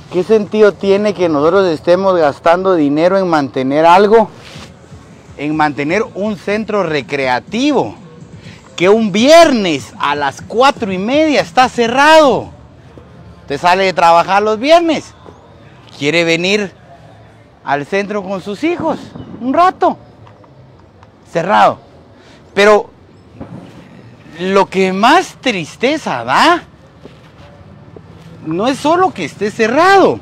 ¿Qué sentido tiene que nosotros estemos gastando dinero en mantener algo? En mantener un centro recreativo que un viernes a las 4:30 está cerrado. Usted sale de trabajar los viernes, quiere venir al centro con sus hijos un rato, cerrado. Pero lo que más tristeza da no es solo que esté cerrado.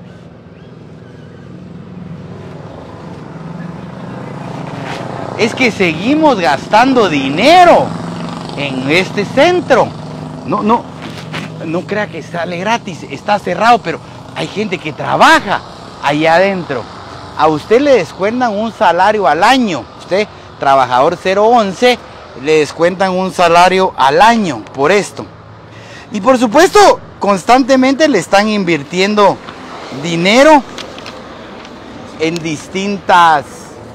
Es que seguimos gastando dinero en este centro. No crea que sale gratis, está cerrado, pero hay gente que trabaja allá adentro. A usted le descuentan un salario al año. Usted, trabajador 011, le descuentan un salario al año por esto. Y por supuesto, constantemente le están invirtiendo dinero en distintas...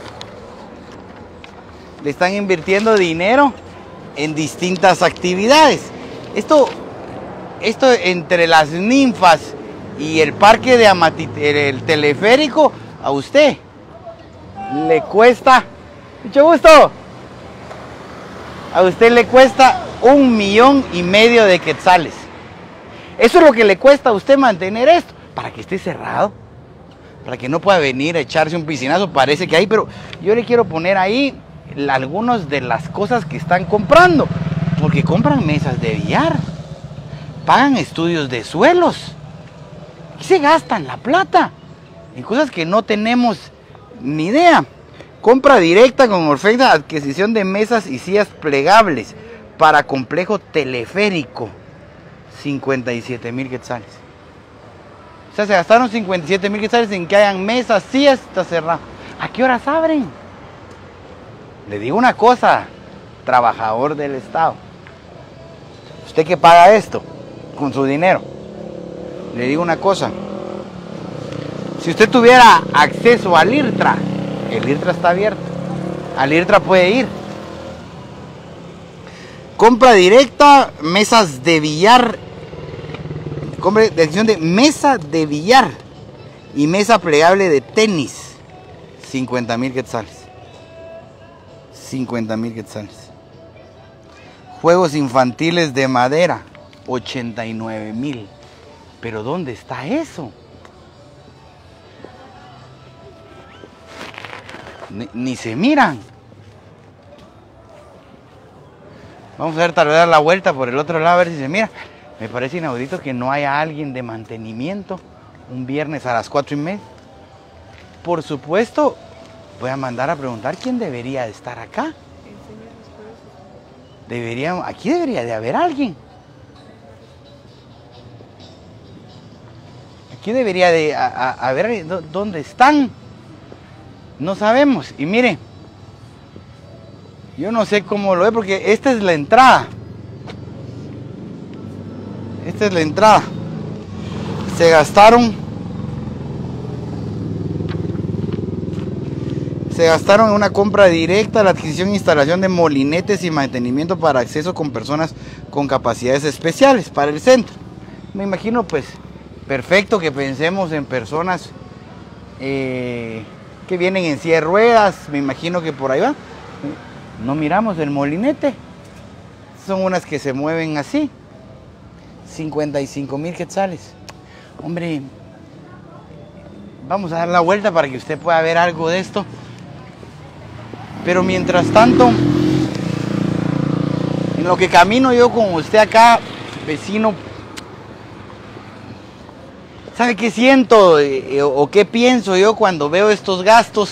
Le están invirtiendo dinero en distintas actividades. Esto entre las ninfas y el parque de el teleférico, a usted le cuesta, mucho gusto, a usted le cuesta 1,5 millones de quetzales. Eso es lo que le cuesta a usted mantener esto, para que esté cerrado, para que no pueda venir a echarse un piscinazo. Parece que hay, pero yo le quiero poner ahí algunas de las cosas que están comprando, porque compran mesas de billar, pagan estudios de suelos, y se gastan la plata en cosas que no tenemos ni idea. Compra directa con oferta, adquisición de mesas y sillas plegables para complejo teleférico, 57,000 quetzales. O sea, se gastaron 57,000 quetzales en que hayan mesas, sillas, está cerrado. ¿A qué horas abren? Le digo una cosa, trabajador del Estado, usted que paga esto con su dinero, le digo una cosa, si usted tuviera acceso al IRTRA, el IRTRA está abierto, al IRTRA puede ir. Compra directa, mesas de billar, compra de decisión de mesa de billar y mesa plegable de tenis, 50,000 quetzales. 50,000 quetzales. Juegos infantiles de madera, 89,000. Pero ¿dónde está eso? Ni se miran. Vamos a ver, tal vez dar la vuelta por el otro lado a ver si se mira. Me parece inaudito que no haya alguien de mantenimiento un viernes a las 4:30. Por supuesto, voy a mandar a preguntar quién debería de estar acá. Aquí debería de haber alguien. Aquí debería de haber dónde están. No sabemos. Y mire, yo no sé cómo lo ve porque esta es la entrada. Esta es la entrada. Se gastaron en una compra directa, la adquisición e instalación de molinetes y mantenimiento para acceso con personas con capacidades especiales para el centro. Me imagino pues perfecto que pensemos en personas que vienen en silla de ruedas, me imagino que por ahí va. No miramos el molinete, son unas que se mueven así, 55,000 quetzales. Hombre, vamos a dar la vuelta para que usted pueda ver algo de esto. Pero mientras tanto, en lo que camino yo con usted acá, vecino, ¿sabe qué siento o qué pienso yo cuando veo estos gastos?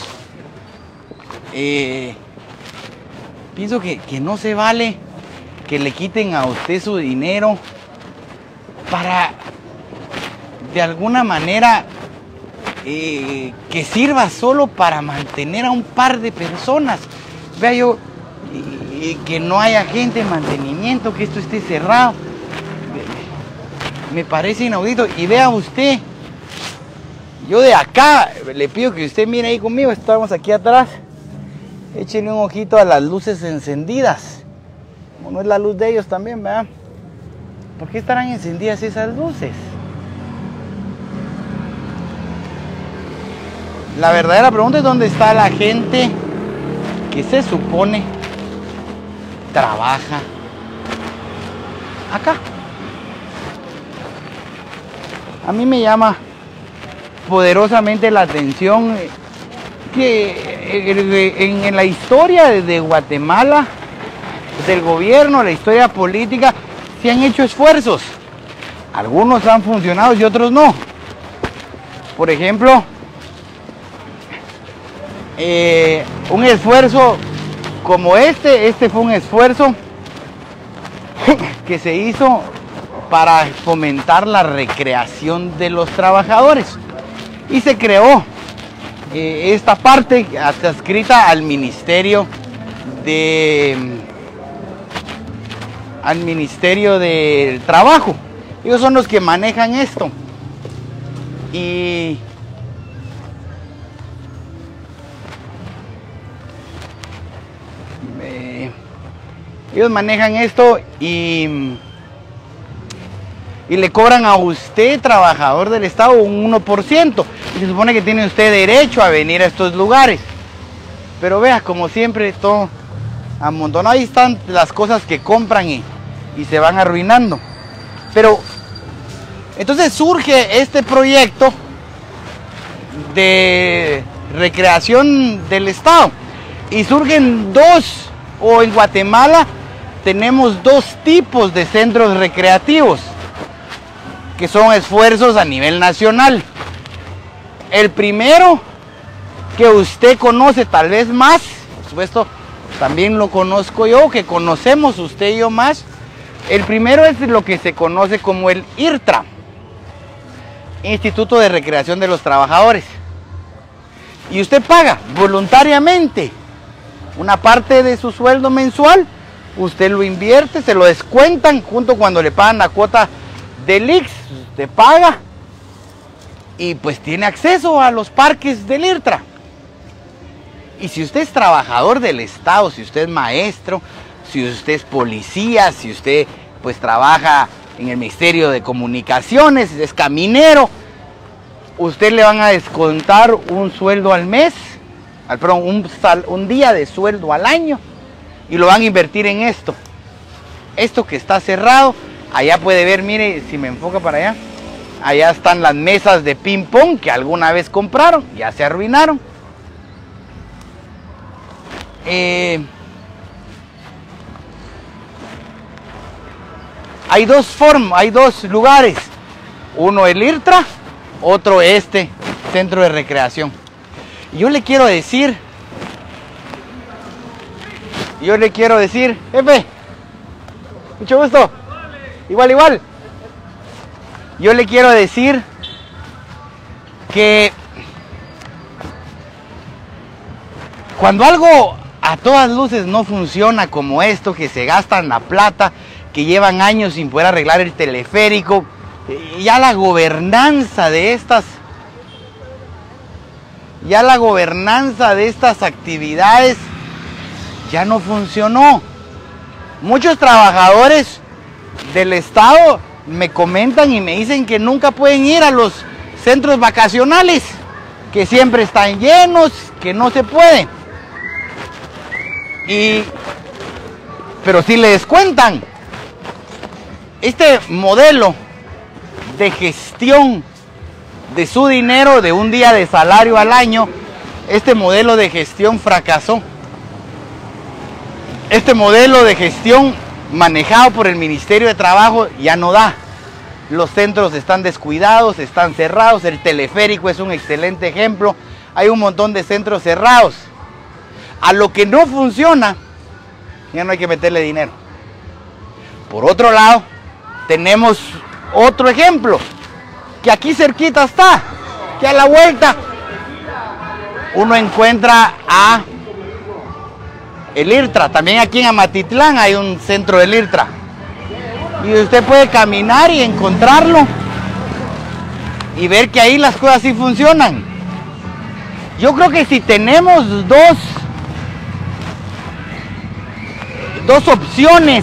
Pienso que no se vale que le quiten a usted su dinero para, de alguna manera, que sirva solo para mantener a un par de personas. Vea yo, que no haya gente de mantenimiento, que esto esté cerrado. Me parece inaudito. Y vea usted, yo de acá le pido que usted mire ahí conmigo, estamos aquí atrás. Échenle un ojito a las luces encendidas. Como no es la luz de ellos también, ¿verdad? ¿Por qué estarán encendidas esas luces? La verdadera pregunta es dónde está la gente que se supone trabaja acá. A mí me llama poderosamente la atención que en la historia de Guatemala, del gobierno, la historia política, se han hecho esfuerzos. Algunos han funcionado y otros no. Por ejemplo, un esfuerzo como este fue un esfuerzo que se hizo para fomentar la recreación de los trabajadores y se creó esta parte adscrita al Ministerio del Trabajo. Ellos son los que manejan esto y ellos manejan esto y le cobran a usted, trabajador del Estado, un 1%. Y se supone que tiene usted derecho a venir a estos lugares. Pero vea, como siempre, todo amontonado. Ahí están las cosas que compran y se van arruinando. Pero, entonces surge este proyecto de recreación del Estado. Y surgen en Guatemala tenemos dos tipos de centros recreativos, que son esfuerzos a nivel nacional. El primero, que usted conoce tal vez más, por supuesto, también lo conozco yo, que conocemos usted y yo más. El primero es lo que se conoce como el IRTRA, Instituto de Recreación de los Trabajadores. Y usted paga voluntariamente una parte de su sueldo mensual, usted lo invierte, se lo descuentan junto cuando le pagan la cuota del IX, usted paga y pues tiene acceso a los parques del IRTRA. Y si usted es trabajador del Estado, si usted es maestro, si usted es policía, si usted pues trabaja en el Ministerio de Comunicaciones, es caminero, usted le van a descontar un sueldo al mes, un día de sueldo al año, y lo van a invertir en esto. Esto que está cerrado, allá puede ver, mire, si me enfoca para allá, allá están las mesas de ping pong que alguna vez compraron, ya se arruinaron. Hay dos lugares, uno el IRTRA, otro este centro de recreación. Yo le quiero decir, jefe, mucho gusto, igual. Yo le quiero decir que cuando algo a todas luces no funciona como esto, que se gastan la plata, que llevan años sin poder arreglar el teleférico, ya la gobernanza de estas actividades ya no funcionó. Muchos trabajadores del Estado me comentan y me dicen que nunca pueden ir a los centros vacacionales, que siempre están llenos, que no se puede. Pero sí le descuentan. Este modelo de gestión de su dinero, de un día de salario al año, este modelo de gestión fracasó. Este modelo de gestión manejado por el Ministerio de Trabajo ya no da. Los centros están descuidados, están cerrados, el teleférico es un excelente ejemplo. Hay un montón de centros cerrados. A lo que no funciona, ya no hay que meterle dinero. Por otro lado, tenemos otro ejemplo, que aquí cerquita está, que a la vuelta uno encuentra a el IRTRA. También aquí en Amatitlán hay un centro del IRTRA. Y usted puede caminar y encontrarlo y ver que ahí las cosas sí funcionan. Yo creo que si tenemos dos opciones,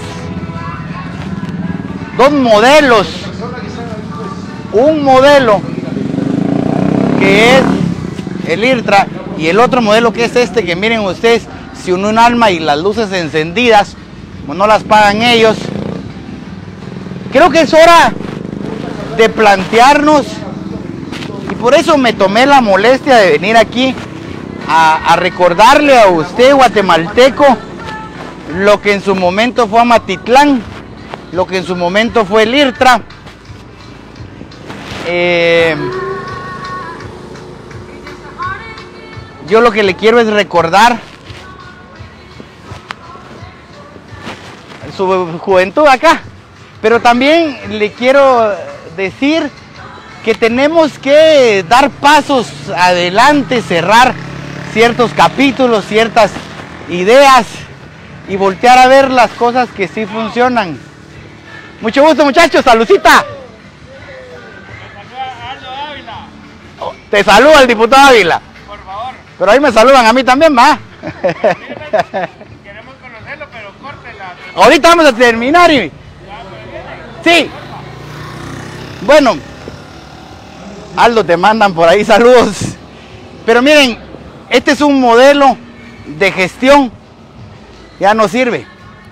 dos modelos, un modelo que es el IRTRA, y el otro modelo que es este, que miren ustedes, si un alma y las luces encendidas, como no las pagan ellos. Creo que es hora de plantearnos, y por eso me tomé la molestia de venir aquí a recordarle a usted, guatemalteco, lo que en su momento fue Amatitlán, lo que en su momento fue el IRTRA. Yo lo que le quiero es recordar su juventud acá, pero también le quiero decir que tenemos que dar pasos adelante, cerrar ciertos capítulos, ciertas ideas y voltear a ver las cosas que sí funcionan. Mucho gusto, muchachos, saludcita. Te saluda el diputado Ávila. Por favor. Pero ahí me saludan a mí también, va. Queremos conocerlo, pero córtela. Ahorita vamos a terminar y... Sí. Bueno, Aldo, te mandan por ahí saludos. Pero miren, este es un modelo de gestión. Ya no sirve.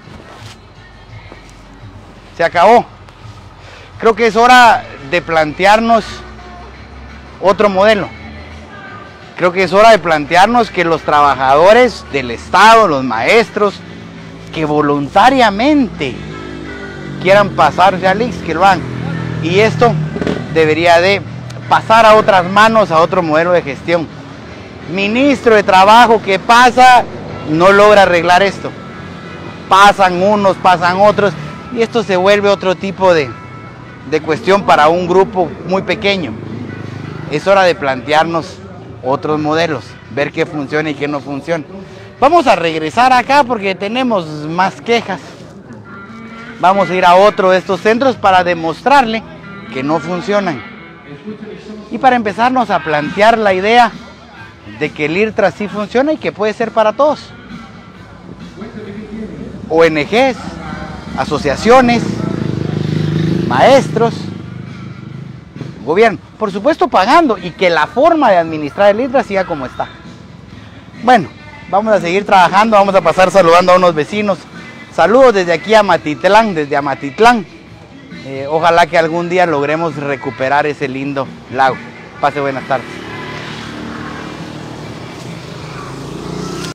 Se acabó. Creo que es hora de plantearnos otro modelo. Creo que es hora de plantearnos que los trabajadores del Estado, los maestros, que voluntariamente quieran pasarse al IX, que lo hagan. Y esto debería de pasar a otras manos, a otro modelo de gestión. Ministro de Trabajo que pasa, no logra arreglar esto. Pasan unos, pasan otros, y esto se vuelve otro tipo de cuestión para un grupo muy pequeño. Es hora de plantearnos otros modelos, ver qué funciona y qué no funciona. Vamos a regresar acá porque tenemos más quejas. Vamos a ir a otro de estos centros para demostrarle que no funcionan. Y para empezarnos a plantear la idea de que el IRTRA sí funciona y que puede ser para todos. ONGs, asociaciones, maestros, gobierno, por supuesto pagando, y que la forma de administrar el IRTRA siga como está. Bueno, vamos a seguir trabajando, vamos a pasar saludando a unos vecinos. Saludos desde aquí a Amatitlán, desde Amatitlán. Ojalá que algún día logremos recuperar ese lindo lago. Pase buenas tardes.